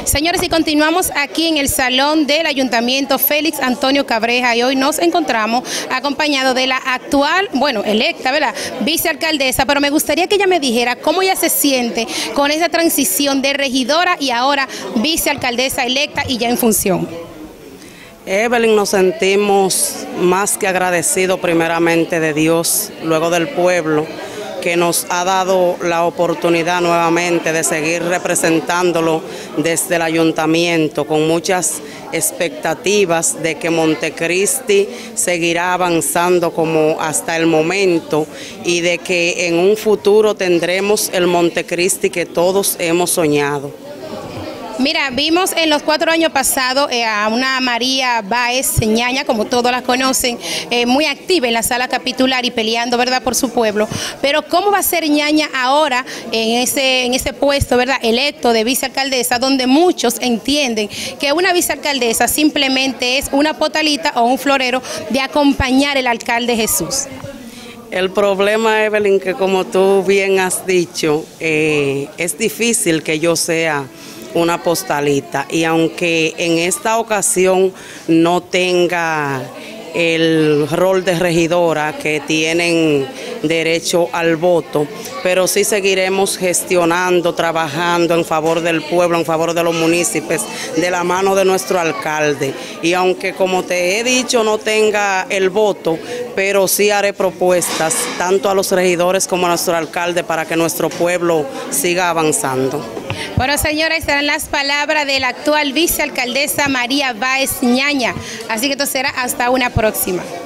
Señores, y continuamos aquí en el salón del Ayuntamiento Félix Antonio Cabreja y hoy nos encontramos acompañado de la actual, electa, ¿verdad?, vicealcaldesa, pero me gustaría que ella me dijera cómo ella se siente con esa transición de regidora y ahora vicealcaldesa electa y ya en función. Evelyn, nos sentimos más que agradecidos primeramente de Dios, luego del pueblo, que nos ha dado la oportunidad nuevamente de seguir representándolo desde el ayuntamiento, con muchas expectativas de que Montecristi seguirá avanzando como hasta el momento y de que en un futuro tendremos el Montecristi que todos hemos soñado. Mira, vimos en los 4 años pasados a una María Báez Ñaña, como todos la conocen, muy activa en la sala capitular y peleando, ¿verdad?, por su pueblo. Pero ¿cómo va a ser Ñaña ahora en ese puesto, ¿verdad?, electo de vicealcaldesa, donde muchos entienden que una vicealcaldesa simplemente es una potalita o un florero de acompañar al alcalde Jesús? El problema, Evelyn, que como tú bien has dicho, es difícil que yo sea una postalita, y aunque en esta ocasión no tenga el rol de regidora que tienen derecho al voto, pero sí seguiremos gestionando, trabajando en favor del pueblo, en favor de los municipios, de la mano de nuestro alcalde. Y aunque, como te he dicho, no tenga el voto, pero sí haré propuestas tanto a los regidores como a nuestro alcalde para que nuestro pueblo siga avanzando. Bueno, señora, estarán las palabras de la actual vicealcaldesa María Báez Ñaña. Así que esto será hasta una próxima.